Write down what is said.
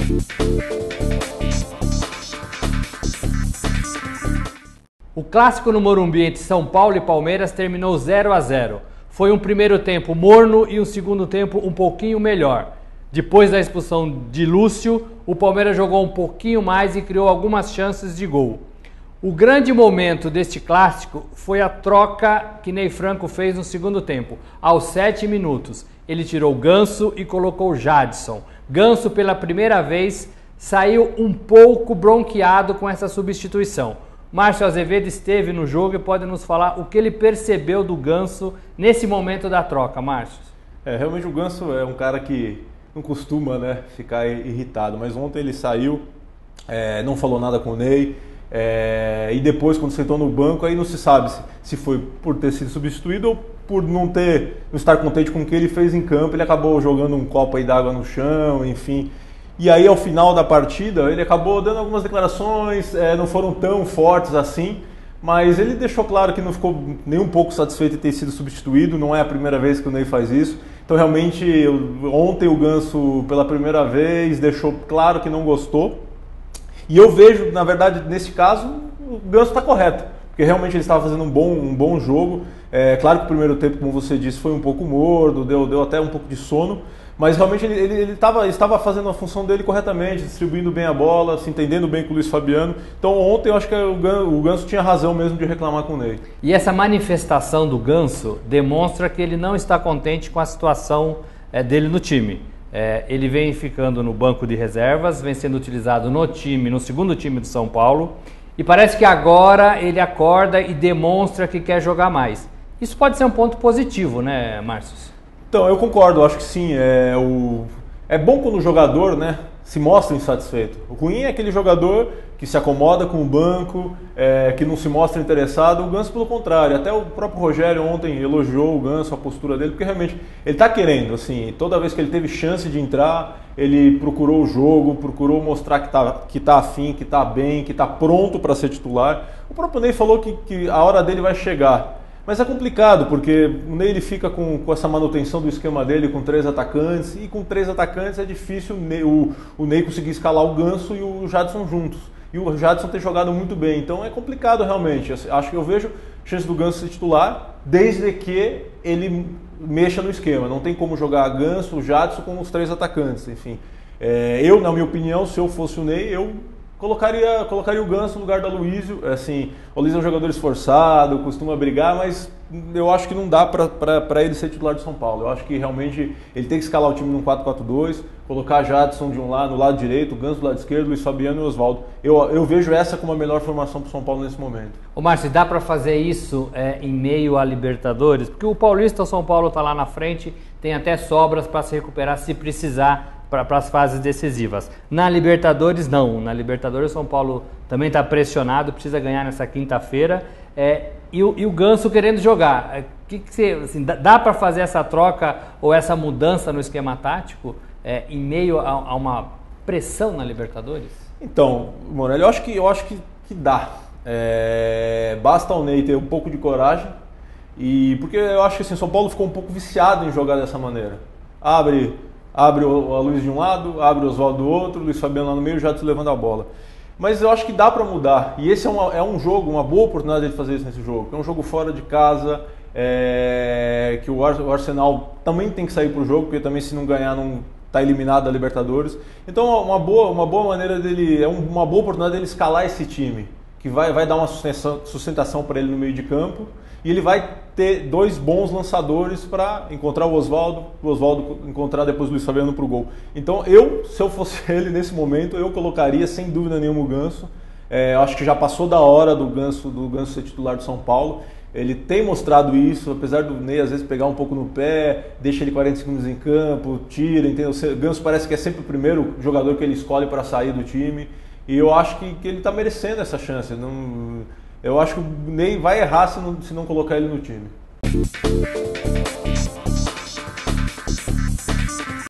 O clássico no Morumbi entre São Paulo e Palmeiras terminou 0-0. Foi um primeiro tempo morno e um segundo tempo um pouquinho melhor. Depois da expulsão de Lúcio, o Palmeiras jogou um pouquinho mais e criou algumas chances de gol. O grande momento deste clássico foi a troca que Ney Franco fez no segundo tempo. Aos 7 minutos, ele tirou Ganso e colocou Jadson. Ganso, pela primeira vez, saiu um pouco bronqueado com essa substituição. Márcio Azevedo esteve no jogo e pode nos falar o que ele percebeu do Ganso nesse momento da troca, Márcio. Realmente o Ganso é um cara que não costuma, né, ficar irritado, mas ontem ele saiu, não falou nada com o Ney, e depois quando sentou no banco aí não se sabe se foi por ter sido substituído ou por não estar contente com o que ele fez em campo. Ele acabou jogando um copo aí d'água no chão, enfim. E aí, ao final da partida, ele acabou dando algumas declarações, não foram tão fortes assim, mas ele deixou claro que não ficou nem um pouco satisfeito de ter sido substituído, não é a primeira vez que o Ney faz isso. Então, realmente, ontem o Ganso, pela primeira vez, deixou claro que não gostou. E eu vejo, na verdade, nesse caso, o Ganso está correto, porque realmente ele estava fazendo um bom jogo. Claro que o primeiro tempo, como você disse, foi um pouco morno, deu até um pouco de sono, mas realmente ele estava fazendo a função dele corretamente, distribuindo bem a bola, se entendendo bem com o Luiz Fabiano. Então ontem eu acho que o Ganso tinha razão mesmo de reclamar com o Ney. E essa manifestação do Ganso demonstra que ele não está contente com a situação dele no time. Ele vem ficando no banco de reservas, vem sendo utilizado no segundo time do São Paulo, e parece que agora ele acorda e demonstra que quer jogar mais. Isso pode ser um ponto positivo, né, Márcio? Então, eu concordo, acho que sim. É bom quando o jogador, né, se mostra insatisfeito. O ruim é aquele jogador que se acomoda com o banco, que não se mostra interessado. O Ganso, pelo contrário, até o próprio Rogério ontem elogiou o Ganso, a postura dele, porque realmente ele está querendo, assim, toda vez que ele teve chance de entrar, ele procurou o jogo, procurou mostrar que tá afim, que está bem, que está pronto para ser titular. O próprio Ney falou que a hora dele vai chegar. Mas é complicado, porque o Ney ele fica com essa manutenção do esquema dele com 3 atacantes, e com 3 atacantes é difícil o Ney conseguir escalar o Ganso e o Jadson juntos. E o Jadson tem jogado muito bem, então é complicado realmente. Acho que eu vejo chance do Ganso ser titular, desde que ele mexa no esquema. Não tem como jogar Ganso, o Jadson com os 3 atacantes, enfim. Eu, na minha opinião, se eu fosse o Ney, eu colocaria o Ganso no lugar do Aloysio. Assim, o Aloysio é um jogador esforçado, costuma brigar, mas eu acho que não dá para ele ser titular do São Paulo. Eu acho que realmente ele tem que escalar o time num 4-4-2, colocar Jadson de um lado, no lado direito, o Ganso do lado esquerdo, Luiz Fabiano e Oswaldo. Eu vejo essa como a melhor formação para o São Paulo nesse momento. Ô Márcio, dá para fazer isso em meio a Libertadores? Porque o Paulista, o São Paulo está lá na frente, tem até sobras para se recuperar se precisar para as fases decisivas. Na Libertadores, não. Na Libertadores, o São Paulo também está pressionado, precisa ganhar nessa quinta-feira. E o Ganso querendo jogar. Assim, dá para fazer essa troca ou essa mudança no esquema tático em meio a uma pressão na Libertadores? Então, Morelli, eu acho que dá. Basta o Ney ter um pouco de coragem, porque eu acho que assim, o São Paulo ficou um pouco viciado em jogar dessa maneira. Abre o Aloysio de um lado, abre o Oswaldo do outro, o Luiz Fabiano lá no meio, já levando a bola. Mas eu acho que dá para mudar. E esse é um jogo, uma boa oportunidade de fazer isso nesse jogo. É um jogo fora de casa, que o Arsenal também tem que sair para o jogo, porque também se não ganhar não está eliminado da Libertadores. Então uma boa maneira dele, uma boa oportunidade dele escalar esse time, que vai dar uma sustentação para ele no meio de campo. E ele vai ter 2 bons lançadores para encontrar o Oswaldo encontrar depois o Luiz Fabiano para o gol. Então se eu fosse ele nesse momento, eu colocaria sem dúvida nenhuma o Ganso. Eu acho que já passou da hora do Ganso ser titular do São Paulo. Ele tem mostrado isso, apesar do Ney às vezes pegar um pouco no pé, deixa ele 40 segundos em campo, tira, entendeu? O Ganso parece que é sempre o primeiro jogador que ele escolhe para sair do time. E eu acho que ele está merecendo essa chance. Eu acho que o Ney vai errar se não colocar ele no time.